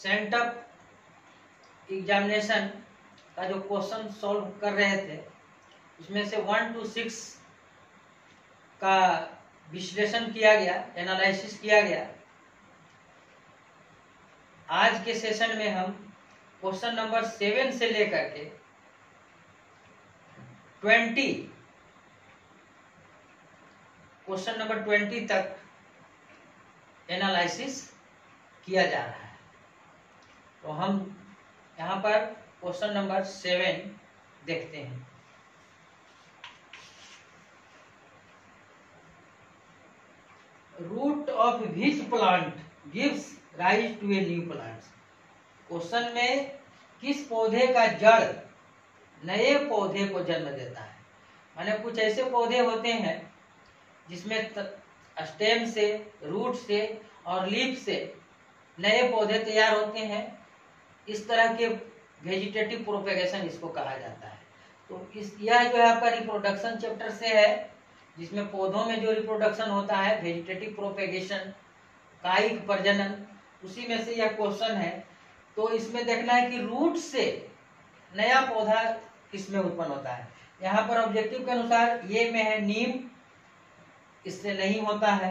Sent up examination का जो question solve कर रहे थे उसमें से 1 to 6 का विश्लेषण किया गया, एनालिसिस किया गया। आज के सेशन में हम क्वेश्चन नंबर 7 से लेकर के 20 क्वेश्चन नंबर 20 तक एनालिसिस किया जा रहा है। तो हम यहाँ पर क्वेश्चन नंबर 7 देखते हैं। Root of which plant gives rise to a new plant. Question में किस पौधे का जड़ नए पौधे को जन्म देता है। माने कुछ ऐसे पौधे होते हैं जिसमें स्टेम से, रूट से और लीफ से नए पौधे तैयार होते हैं। इस तरह के वेजिटेटिव प्रोपेगेशन इसको कहा जाता है। तो यह जो है आपका रिप्रोडक्शन चैप्टर से है, जिसमें पौधों में जो रिप्रोडक्शन होता है, वेजिटेटिव प्रोपेगेशन, कायिक प्रजनन, उसी में से यह क्वेश्चन है। तो इसमें देखना है कि रूट से नया पौधा किसमें उत्पन्न होता है। यहाँ पर ऑब्जेक्टिव के अनुसार ये में है नीम, इससे नहीं होता है।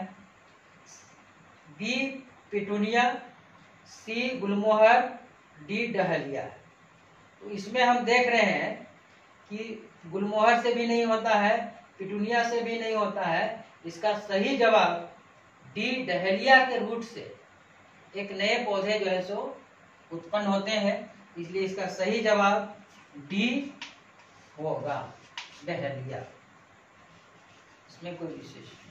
बी पिटूनिया, सी गुलमोहर, डी डहलिया। तो इसमें हम देख रहे हैं कि गुलमोहर से भी नहीं होता है, पिटूनिया से भी नहीं होता है। इसका सही जवाब डी डहलिया के रूट से एक नए पौधे जो है सो उत्पन्न होते हैं, इसलिए इसका सही जवाब डी होगा, डहलिया। इसमें कोई विशेष नहीं।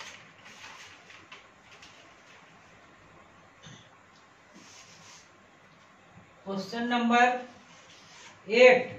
Question number 8,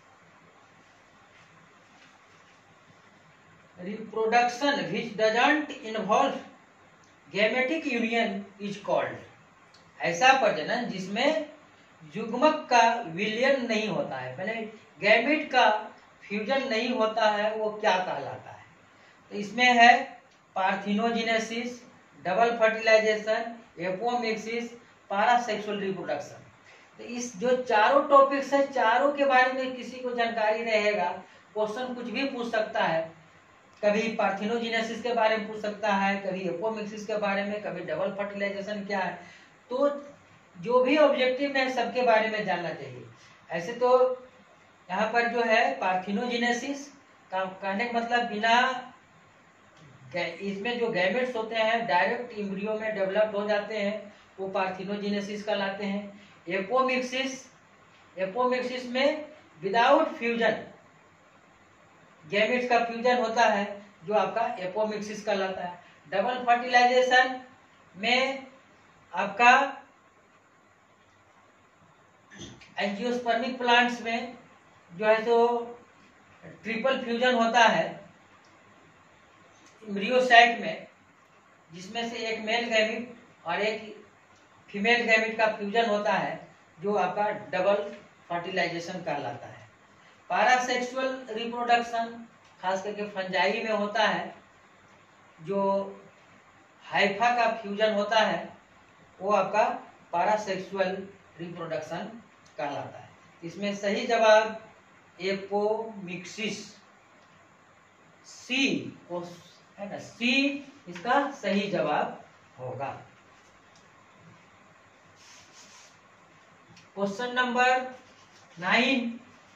reproduction which doesn't involve gametic union is called. ऐसा प्रजनन जिसमें युग्मक का विलयन नहीं होता है, पहले गैमेट का फ्यूजन नहीं होता है, वो क्या कहलाता है। तो इसमें है parthenogenesis, double fertilisation, apomixis, parasexual reproduction. तो इस जो चारों टॉपिक्स है, चारों के बारे में किसी को जानकारी रहेगा, क्वेश्चन कुछ भी पूछ सकता है। कभी पार्थिनोजेनेसिस के बारे में पूछ सकता है, कभी एपोमिक्सिस के बारे में, कभी डबल फर्टिलाइजेशन क्या है। तो जो भी ऑब्जेक्टिव में सबके बारे में जानना चाहिए। ऐसे तो यहाँ पर जो है पार्थिनोजेनेसिस का कहने का मतलब बिना, इसमें जो गैमेट्स होते हैं डायरेक्ट एम्ब्रियो में डेवलप हो जाते हैं, वो पार्थिनोजेनेसिस कहलाते हैं। एपोमिक्सिस में विदाउट फ्यूजन गैमेट्स का फ्यूजन होता है, जो आपका एपोमिक्सिस कहलाता है। डबल फर्टिलाइजेशन में आपका एंजियोस्पर्मिक प्लांट्स में जो है तो ट्रिपल फ्यूजन होता है एम्ब्रियोसाइट में, जिसमें से एक मेल गैमेट और एक फीमेल गैमेट का फ्यूजन होता है, जो आपका डबल फर्टिलाइजेशन कहलाता है। पैरासेक्सुअल रिप्रोडक्शन खास करके फंजाई में होता है, जो हाइफा का फ्यूजन होता है, वो आपका पैरासेक्सुअल रिप्रोडक्शन कहलाता है। इसमें सही जवाब एपोमिक्सिस, सी है ना, सी इसका सही जवाब होगा। Question number 9,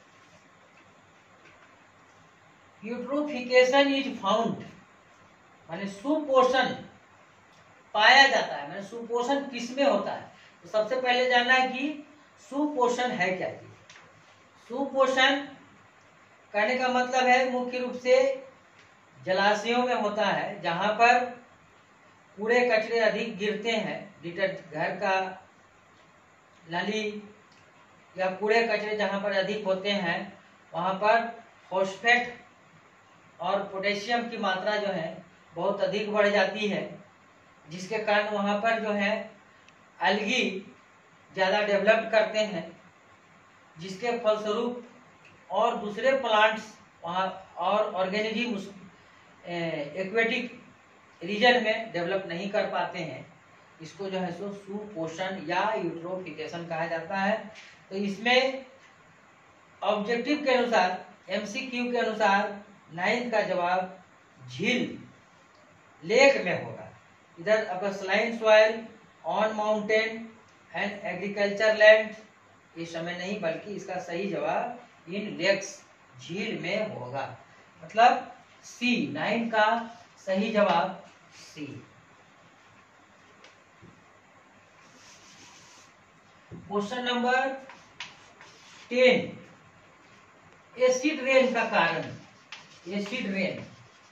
eutrophication is found, माने सुपोषण पाया जाता है। माने सुपोषण किसमें होता है। तो सबसे पहले जानना है कि सुपोषण है क्या चीज। सुपोषण कहने का मतलब है मुख्य रूप से जलाशयों में होता है, जहां पर कूड़े कचरे अधिक गिरते हैं, घर का नाली या कूड़े कचरे जहां पर अधिक होते हैं, वहां पर फॉस्फेट और पोटेशियम की मात्रा जो है बहुत अधिक बढ़ जाती है, जिसके कारण वहां पर जो है एल्गी ज्यादा डेवलप करते हैं, जिसके फलस्वरूप और दूसरे प्लांट्स वहाँ और ऑर्गेनिज्म एक्वेटिक रीजन में डेवलप नहीं कर पाते हैं। इसको जो है सो सुपोषण या यूट्रोफिकेशन कहा जाता है। तो इसमें ऑब्जेक्टिव के अनुसार, एमसीक्यू के अनुसार 9th का जवाब झील, लेक में होगा। इधर आपका saline soil, on mountain and agriculture land, इस समय नहीं, बल्कि इसका सही जवाब इन लेक्स, झील में होगा। मतलब सी, 9 का सही जवाब C. Question number 10, acid rain का कारण। एसिड रेन,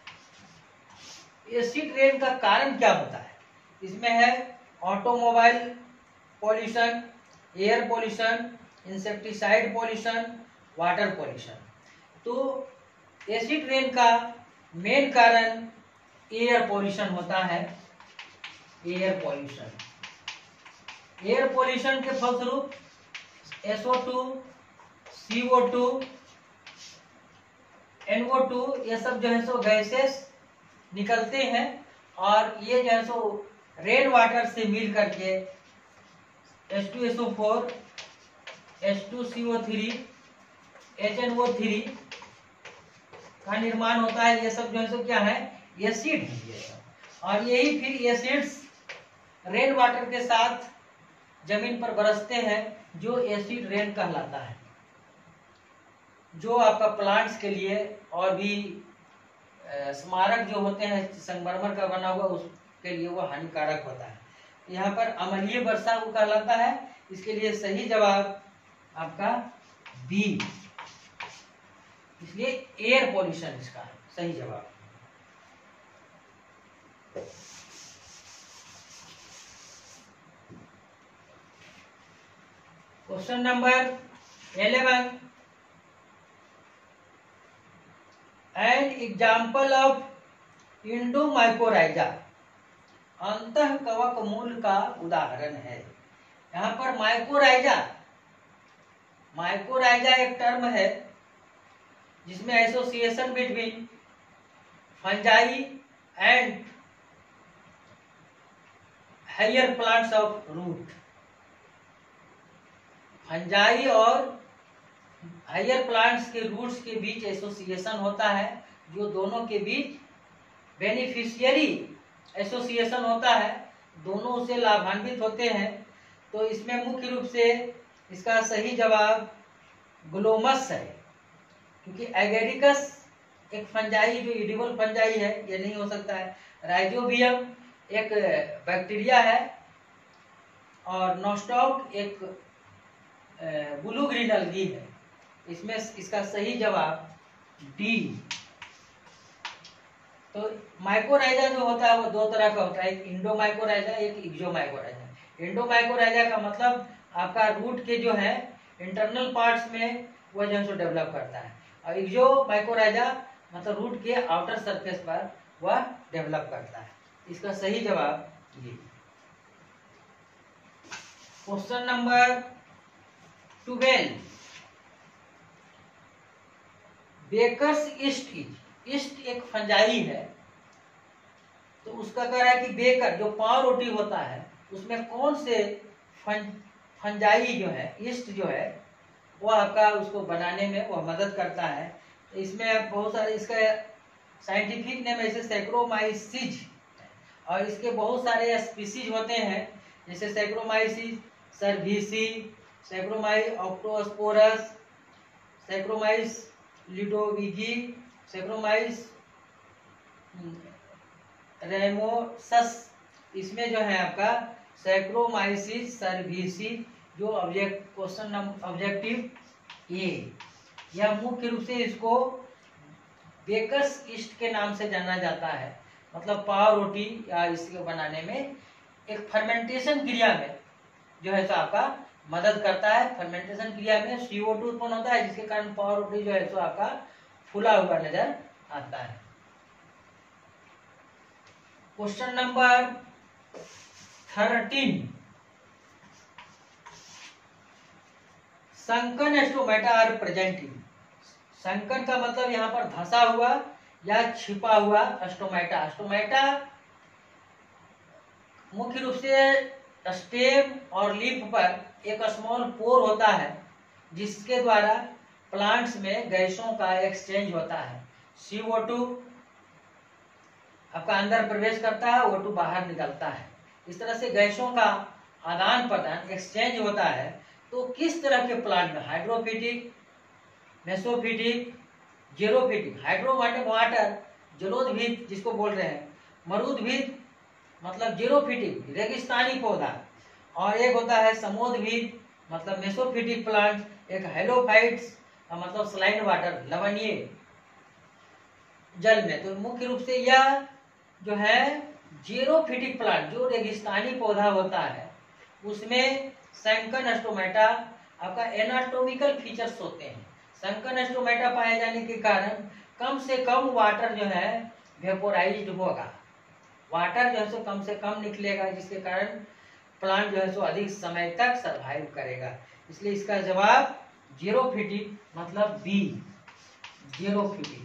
एसिड रेन का कारण क्या होता है? इसमें है automobile pollution, air pollution, insecticide pollution, water pollution. तो एसिड रेन का मेन कारण एयर पॉल्यूशन होता है। एयर पॉल्यूशन, एयर पॉल्यूशन के फलस्वरूप SO2, CO2, NO2 ये सब जो है सो गैसेस निकलते हैं, और ये जो है सो रेन वाटर से मिल करके H2SO4, H2CO3, HNO3 का निर्माण होता है। ये सब जो है सो क्या है? एसिड है ये सब। और यही फिर एसिड्स रेन वाटर के साथ जमीन पर बरसते हैं, जो एसिड रेन कहलाता है, जो आपका प्लांट्स के लिए और भी स्मारक जो होते हैं संगमरमर का बना हुआ, उसके लिए वो हानिकारक होता है। यहाँ पर अम्लीय वर्षा वो कहलाता है। इसके लिए सही जवाब आपका बी, इसलिए एयर पॉल्यूशन इसका सही जवाब। Question number 11, an example of endomycorrhiza, अंतः कवक मूल का उदाहरण है। यहाँ पर माइकोराइजा, माइकोराइजा एक टर्म है जिसमें association between fungi and higher plants of root, fungi और हायर प्लांट्स के रूट्स के बीच एसोसिएशन होता है, जो दोनों के बीच बेनिफिशियरी एसोसिएशन होता है, दोनों उससे लाभान्वित होते हैं। तो इसमें मुख्य रूप से इसका सही जवाब ग्लोमस है, क्योंकि एगेरिकस एक फंजाई जो एडिबल फंजाई है, ये नहीं हो सकता है। राइजोबियम एक बैक्टीरिया है, और नोस्टॉक एक ब्लू ग्रीन अलगी है। इसमें इसका सही जवाब डी। तो माइकोराइजा जो होता है वो दो तरह का होता है, एक इंडोमाइकोराइजा, एक एक्सोमाइकोराइजा। इंडोमाइकोराइजा का मतलब आपका रूट के जो है इंटरनल पार्ट्स में वो जो है डेवलप करता है, और एक्सोमाइकोराइजा मतलब रूट के आउटर सरफेस पर वह डेवलप करता है। इसका सही जवाब ये। Question number 12, baker's yeast, yeast एक फंजाई है, तो उसका कह रहा है कि बेकर जो पाव रोटी होता है उसमें कौन से फंजाई जो है, ईस्ट जो है, वो आपका उसको बनाने में वह मदद करता है। तो इसमें बहुत सारे, इसका साइंटिफिक नेम ऐसे सैक्रोमाइसिस, और इसके बहुत सारे स्पीसीज होते हैं, जैसे सैक्रोमाइसिस सर्विसी, सैक्रोमाइस ऑक्टोस्पोरस, सैक्रोमाइस लिडोविगी, सैक्रोमाइस रेमोसस। इसमें जो है आपका सैक्रोमाइसिस सर्विसी जो क्वेश्चन ऑब्जेक्टिव ए, यह मुख्य रूप से इसको बेकर्स ईस्ट के नाम से जाना जाता है। मतलब पाव रोटी या इसके बनाने में एक फर्मेंटेशन क्रिया में जो है सो आपका मदद करता है। फर्मेंटेशन क्रिया में CO2 उत्पन्न होता है, जिसके कारण पाव रोटी जो है सो आपका फूला हुआ नजर आता है। Question number 13, sunken stomata are present in. Sunken का मतलब यहाँ पर धंसा हुआ या छिपा हुआ स्टोमेटा। स्टोमेटा मुख्य रूप से स्टेम और लीफ पर एक स्मॉल पोर होता है जिसके द्वारा प्लांट्स में गैसों का एक्सचेंज होता है। CO2 आपका अंदर प्रवेश करता है, O2 बाहर निकलता है। इस तरह से गैसों का आदान प्रदान एक्सचेंज होता है। तो किस तरह के प्लांट में हाइड्रोफिटिक, मेसोफिटिक, जेरोफिटिक, हाइड्रो माने वाटर, जलोदभिद जिसको बोल रहे हैं, मरुदभिद मतलब जेरोफिटिक रेगिस्तानी पौधा, और एक होता है समोदभिद मतलब मेसोफिटिक प्लांट, एक हेलोफाइट्स मतलब सलाइन वाटर लवणीय जल में। तो मुख्य रूप से यह जो है जेरोफिटिक प्लांट जो रेगिस्तानी पौधा होता है उसमें संकन स्टोमेटा आपका एनाटॉमिकल फीचर्स होते हैं। संकन स्टोमेटा पाए जाने के कारण कम से कम वाटर जो है वेपोराइज्ड होगा, वाटर जो है सो कम से कम निकलेगा, जिसके कारण प्लांट जो है सो अधिक समय तक सरवाइव करेगा। इसलिए इसका जवाब जेरोफिटिक मतलब B, xerophytic.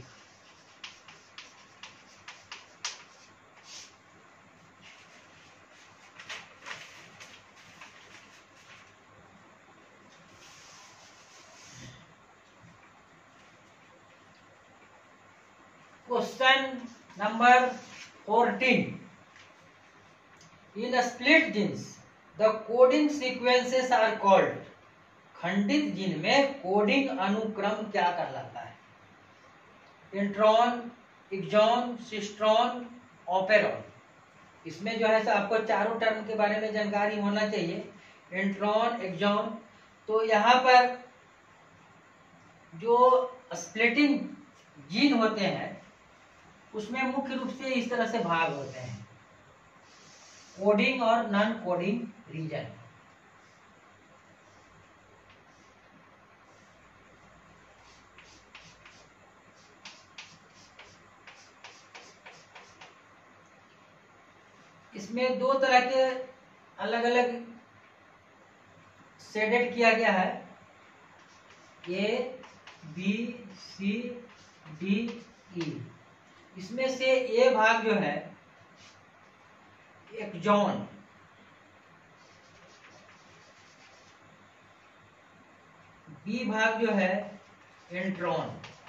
Question number 14. In split genes, the coding sequences are called. खंडित जीन में कोडिंग अनुक्रम क्या कहलाता है? Intron, exon, cistron, operon. इसमें जो है आपको चारों टर्म के बारे में जानकारी होना चाहिए। इंट्रॉन, एक्सॉन, तो यहाँ पर जो स्प्लिटिंग जीन होते हैं उसमें मुख्य रूप से इस तरह से भाग होते हैं, कोडिंग और नॉन कोडिंग रीजन। इसमें दो तरह के अलग अलग शेडेड किया गया है, ABCDE। इसमें से ए भाग जो है एक्सॉन, बी भाग जो है इंट्रॉन,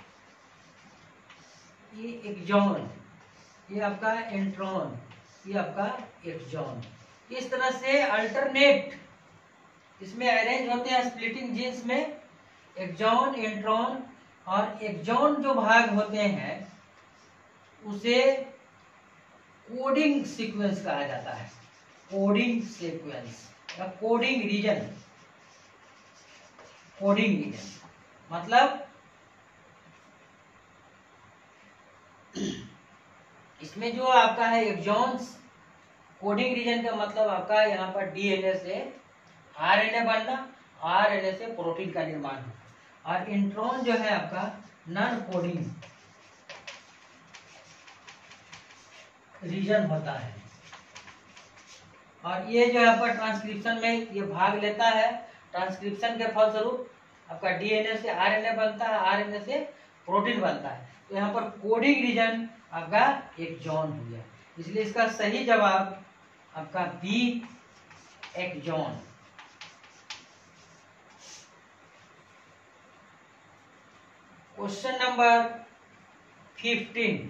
ये एक्सॉन, ये आपका इंट्रॉन, ये आपका एक्सॉन। इस तरह से अल्टरनेट इसमें अरेंज होते हैं स्प्लिटिंग जीन्स में। एक्सॉन, इंट्रॉन और एक्सॉन जो भाग होते हैं उसे कोडिंग सीक्वेंस कहा जाता है, कोडिंग सीक्वेंस या कोडिंग रीजन। कोडिंग रीजन मतलब इसमें जो आपका है एक्सॉन्स, कोडिंग रीजन का मतलब आपका यहाँ पर डीएनए से आरएनए बनना, आरएनए से प्रोटीन का निर्माण होना, और इंट्रॉन जो है आपका नॉन कोडिंग रीजन होता है। और ये जो है आपका ट्रांसक्रिप्शन में ये भाग लेता है। ट्रांसक्रिप्शन के फलस्वरूप आपका डीएनए से आरएनए बनता है, आरएनए से प्रोटीन बनता है। तो यहाँ पर कोडिंग रीजन आपका एक्सॉन हो गया, इसलिए इसका सही जवाब आपका B, exon. Question number 15।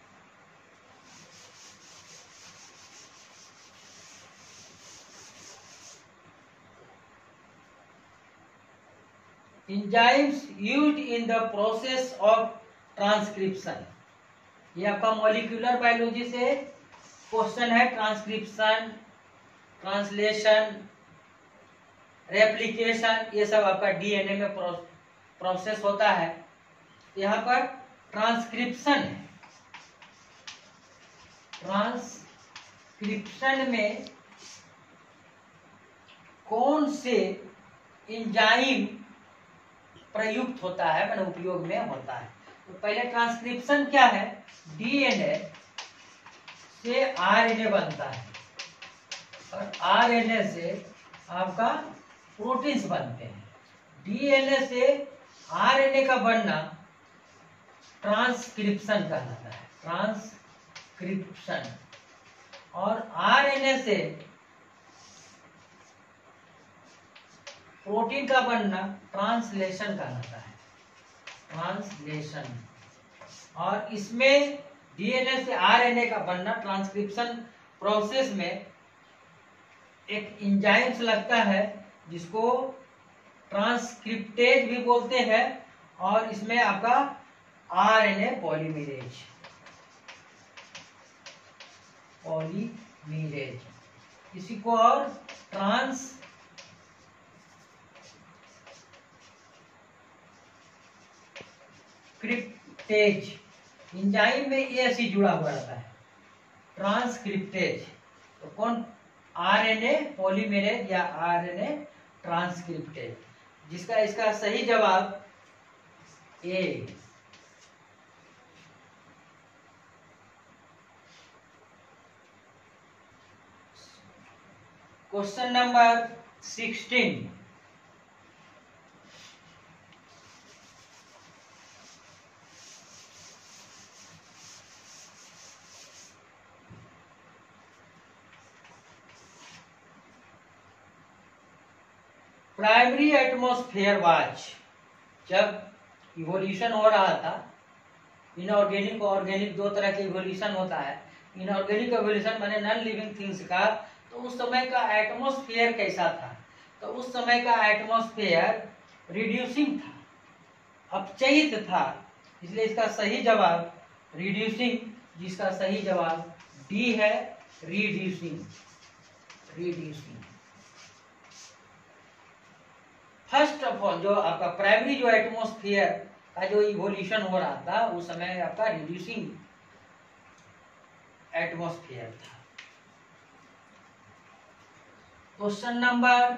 enzymes used in the process of transcription। ये आपका मॉलिक्यूलर बायोलॉजी से क्वेश्चन है। ट्रांसक्रिप्शन, ट्रांसलेशन, रेप्लिकेशन, ये सब आपका डीएनए में प्रोसेस होता है। यहाँ पर ट्रांसक्रिप्शन है। ट्रांसक्रिप्शन में कौन से एंजाइम प्रयुक्त होता है, मतलब उपयोग में होता है? तो पहले ट्रांसक्रिप्शन क्या है? डीएनए से आरएनए बनता है और आरएनए से आपका प्रोटीन्स बनते हैं। डीएनए से आरएनए का बनना ट्रांसक्रिप्शन कहलाता है, ट्रांसक्रिप्शन। और आरएनए से प्रोटीन का बनना ट्रांसलेशन कहलाता है, ट्रांसलेशन। और इसमें डीएनए से आरएनए का बनना ट्रांसक्रिप्शन प्रोसेस में एक एंजाइम्स लगता है जिसको ट्रांसक्रिप्टेज भी बोलते हैं, और इसमें आपका आरएनए पॉलीमरेज, इसी को और ट्रांसक्रिप्टेज, एंजाइम में ए सी जुड़ा हुआ रहता है, ट्रांसक्रिप्टेज। तो कौन? आरएनए पॉलीमरेज या आरएनए ट्रांसक्रिप्टेज, जिसका इसका सही जवाब A. Question number 16, primary atmosphere was, जब इवोल्यूशन हो रहा था, इनऑर्गेनिक और ऑर्गेनिक दो तरह के इवोल्यूशन होता है। इनऑर्गेनिक इवोल्यूशन माने नॉन लिविंग थिंग्स का, तो उस समय का एटमॉस्फेयर कैसा था? तो उस समय का एटमॉस्फेयर रिड्यूसिंग था, अपचयित था, इसलिए इसका सही जवाब रिड्यूसिंग, जिसका सही जवाब डी है, रिड्यूसिंग। फर्स्ट ऑफ ऑल जो आपका प्राइमरी जो एटमॉस्फेयर का जो इवोल्यूशन हो रहा था उस समय आपका रिड्यूसिंग एटमॉस्फेयर था। क्वेश्चन नंबर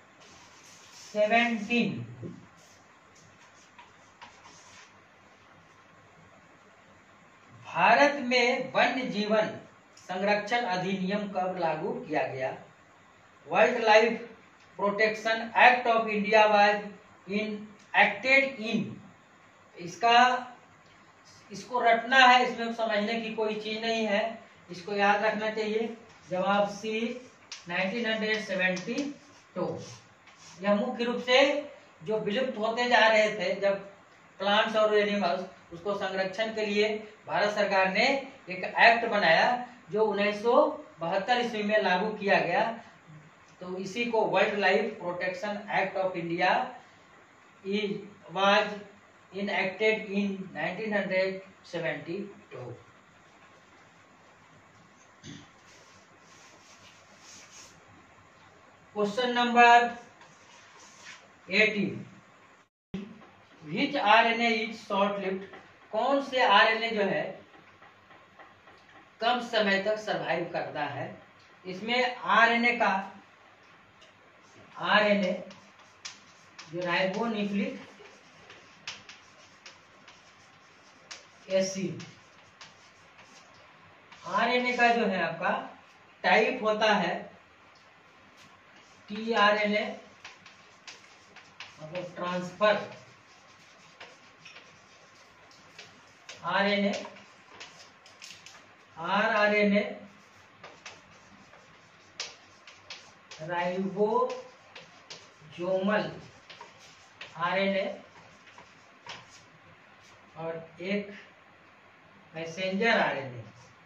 17, भारत में वन्य जीवन संरक्षण अधिनियम कब लागू किया गया? Wild life protection act of India was acted in, इसको रटना है, इसमें समझने की कोई चीज नहीं है, इसको याद रखना चाहिए। जवाब सी 1972। यह मुख्य रूप से जो विलुप्त होते जा रहे थे जब प्लांट्स और एनिमल्स, उसको संरक्षण के लिए भारत सरकार ने एक एक्ट बनाया जो 1972 ईस्वी में लागू किया गया। तो इसी को wild life protection act of India was enacted in 1972। Question number 18, which RNA is short lived, कौन से आरएनए जो है कम समय तक सरवाइव करता है? इसमें आरएनए जो राइबोन्यूक्लिक एसिड, आरएनए का जो है आपका टाइप होता है टीआरएनए, मतलब transfer RNA, rRNA, ribosomal RNA, और एक मैसेंजर आरएनए।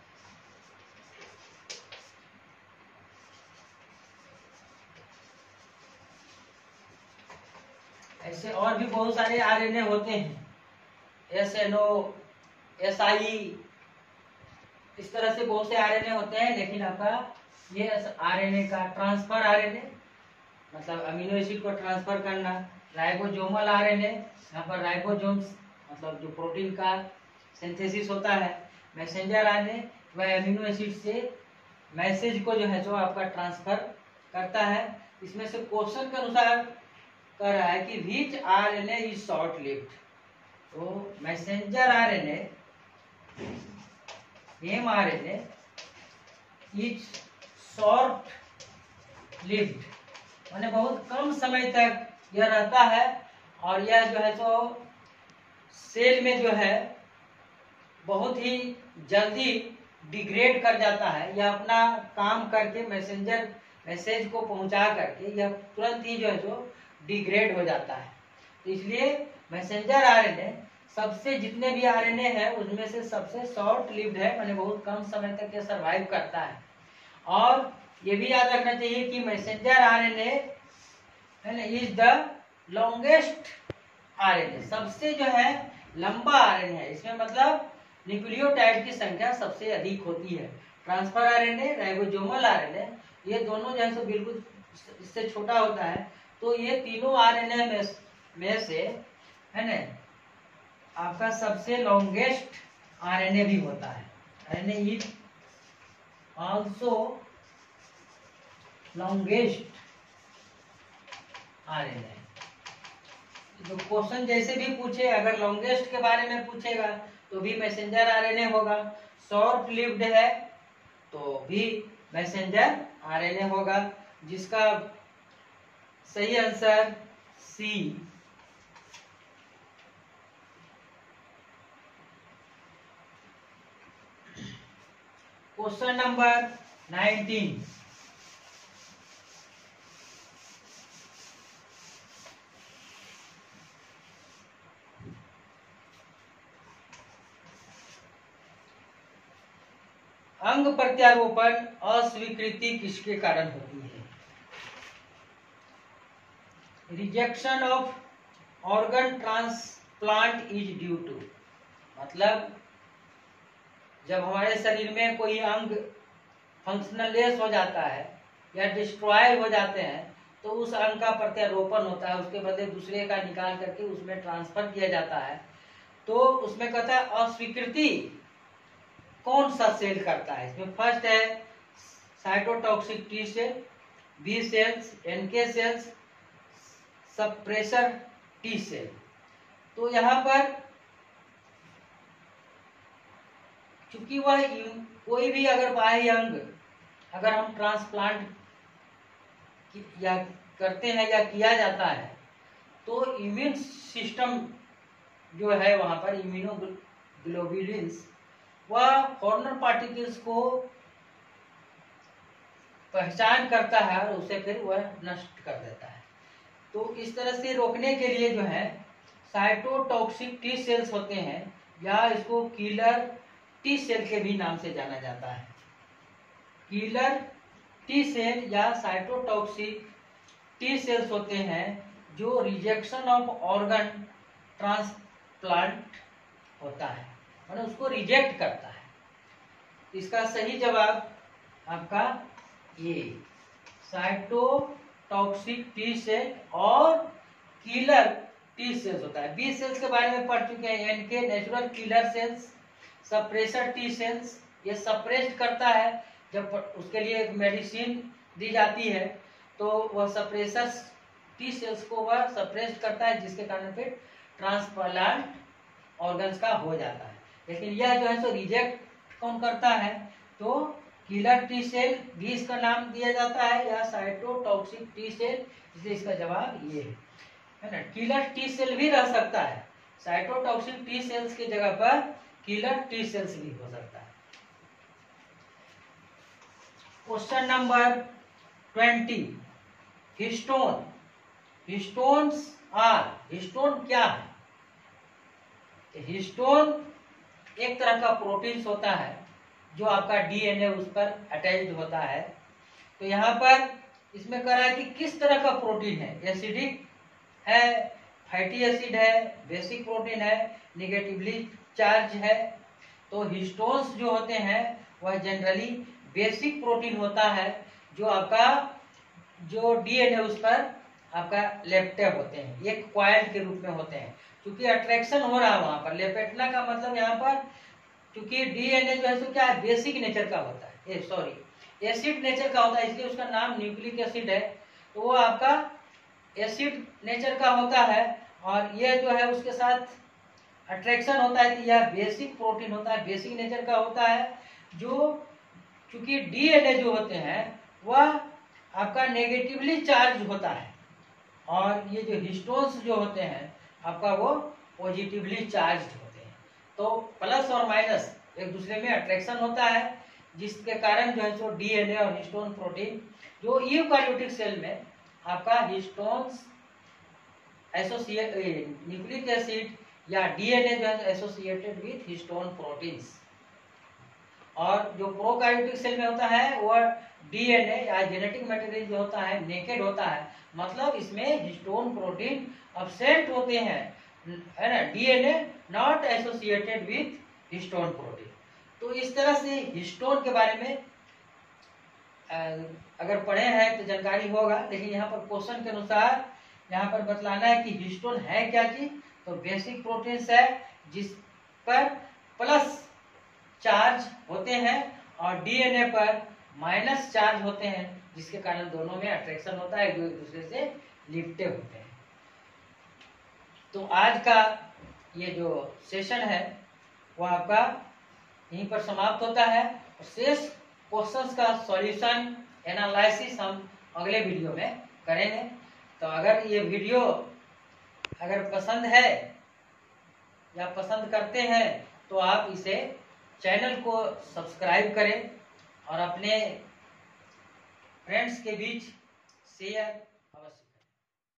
ऐसे और भी बहुत सारे आरएनए होते हैं, एसएनओ, एसआई, इस तरह से बहुत से आरएनए होते हैं। लेकिन आपका ये आरएनए का ट्रांसफर आरएनए, मतलब अमीनो एसिड को ट्रांसफर करना, राइबोसोमल आरएनए, यहाँ पर राइबोसोम्स मतलब जो प्रोटीन का सिंथेसिस होता है, मैसेंजर आरएनए वह अमीनो एसिड से मैसेज को जो है जो आपका ट्रांसफर करता है। इसमें से क्वेश्चन के अनुसार कह रहा है कि which RNA is short lived, तो messenger RNA, mRNA is short lived, माने बहुत कम समय तक यह रहता है, और यह जो है तो सेल में जो है बहुत ही जल्दी डिग्रेड कर जाता है या अपना काम करके मैसेंजर मैसेज को पहुंचा करके यह तुरंत ही जो है जो डिग्रेड हो जाता है। तो इसलिए मैसेंजर आरएनए सबसे जितने भी आरएनए है उसमें से सबसे शॉर्ट लिव्ड है, माने बहुत कम समय तक ये सरवाइव करता है। और ये भी याद रखना चाहिए कि मैसेंजर आरएनए है ना इज द लॉन्गेस्ट आरएनए, सबसे जो है लंबा आरएनए है। इसमें मतलब न्यूक्लियोटाइड की संख्या सबसे अधिक होती है। ट्रांसफर आरएनए, राइबोसोमल आरएनए, ये दोनों जो है सो बिल्कुल इससे छोटा होता है। तो ये तीनों आरएनए में से है ना आपका सबसे लॉन्गेस्ट आरएनए भी होता है। RNA is also longest RNA. जो क्वेश्चन जैसे भी पूछे, अगर लॉन्गेस्ट के बारे में पूछेगा तो भी मैसेंजर आरएनए होगा, शॉर्ट लिव्ड है तो भी मैसेंजर आरएनए होगा, जिसका सही आंसर सी। क्वेश्चन नंबर 19, अंग प्रत्यारोपण अस्वीकृति किसके कारण होती है? Rejection of organ transplant is due to, मतलब जब हमारे शरीर में कोई अंग फंक्शनलेस हो जाता है या डिस्ट्रॉय हो जाते हैं तो उस अंग का प्रत्यारोपण होता है, उसके बदले दूसरे का निकाल करके उसमें ट्रांसफर किया जाता है। तो उसमें कहता है अस्वीकृति कौन सा सेल करता है? इसमें फर्स्ट है cytotoxic T cell, B cells, NK cells, suppressor T cell. तो यहाँ पर क्योंकि वह कोई भी अगर बाह्य अंग अगर हम ट्रांसप्लांट या करते हैं या किया जाता है तो इम्यून सिस्टम जो है वहां पर इम्यूनोग्लोबुलिन्स वह फॉरेनर पार्टिकल्स को पहचान करता है और उसे फिर वह नष्ट कर देता है। तो इस तरह से रोकने के लिए जो है साइटोटॉक्सिक टी सेल्स होते हैं या इसको किलर टी सेल के भी नाम से जाना जाता है। किलर टी सेल या साइटोटॉक्सिक टी सेल्स होते हैं जो रिजेक्शन ऑफ ऑर्गन ट्रांसप्लांट होता है, मतलब उसको रिजेक्ट करता है। इसका सही जवाब आपका ये साइटोटॉक्सिक टी सेल और किलर टी सेल्स होता है। बी सेल्स के बारे में पढ़ चुके हैं, NK natural killer cells, suppressor T cells ये सप्रेस्ड करता है, जब उसके लिए एक मेडिसिन दी जाती है तो वह सप्रेसर टी सेल्स को वह सप्रेस्ड करता है जिसके कारण फिर ट्रांसप्लांट ऑर्गन्स का हो जाता है। लेकिन यह जो है सो रिजेक्ट कौन करता है? तो किलर टी सेल भी इसका नाम दिया जाता है या साइटोटॉक्सिक टी सेल, इसलिए इसका जवाब ये है ना। किलर टी सेल भी रह सकता है, साइटोटॉक्सिक टी सेल्स की जगह पर किलर टी सेल्स भी हो सकता है। Question number 20, histone. Histones are, histone क्या है? हिस्टोन एक तरह का प्रोटीन होता है जो आपका डीएनए उस पर अटैच्ड होता है। तो यहाँ पर इसमें कह रहा है कि किस तरह का प्रोटीन है, एसिडिक है, फैटी एसिड है, बेसिक प्रोटीन है, निगेटिवली चार्ज है। तो हिस्टोन्स जो होते हैं वह जनरली बेसिक प्रोटीन होता है जो आपका जो डीएनए उस पर आपका लेप्टे होते हैं, एक क्वाइल के रूप में होते हैं। क्योंकि अट्रैक्शन हो रहा है वहां पर, लेपेटना का मतलब यहाँ पर क्योंकि डीएनए जो है सो क्या है बेसिक नेचर का होता है, सॉरी एसिड नेचर का होता है, इसलिए उसका नाम न्यूक्लिक एसिड है। तो वो आपका एसिड नेचर का होता है और यह जो है उसके साथ अट्रैक्शन होता है कि यह बेसिक प्रोटीन होता है, बेसिक नेचर का होता है। जो क्योंकि डीएनए जो होते हैं वह आपका नेगेटिवली चार्ज होता है और ये जो हिस्टोन्स जो होते हैं आपका वो पॉजिटिवली चार्ज होते हैं। तो प्लस और माइनस एक दूसरे में अट्रैक्शन होता है, जिसके कारण जो है सो डीएनए और हिस्टोन प्रोटीन जो यूकार्योटिक सेल में आपका हिस्टोन्स एसोसिएट न्यूक्लिक एसिड या डीएनए जो है एसोसिएटेड विथ हिस्टोन प्रोटीन्स, और जो प्रोकार्योटिक सेल में होता है वह डीएनए या जेनेटिक मटेरियल जो होता है नेकेड होता है, मतलब इसमें हिस्टोन प्रोटीन अब्सेंट होते हैं, है ना, DNA not associated with histone protein. तो इस तरह से हिस्टोन के बारे में अगर पढ़े हैं तो जानकारी होगा, लेकिन यहाँ पर क्वेश्चन के अनुसार यहाँ पर बतलाना है कि हिस्टोन है क्या चीज, तो बेसिक प्रोटीन्स है जिस पर प्लस चार्ज होते हैं और डीएनए पर माइनस चार्ज होते हैं, जिसके कारण दोनों में अट्रैक्शन होता है, जो एक दूसरे से लिपटे होते हैं। तो आज का ये जो सेशन है वो आपका यहीं पर समाप्त होता है, और शेष क्वेश्चंस का सॉल्यूशन एनालिसिस हम अगले वीडियो में करेंगे। तो अगर ये वीडियो अगर पसंद है या पसंद करते हैं तो आप इसे चैनल को सब्सक्राइब करें और अपने फ्रेंड्स के बीच शेयर अवश्य।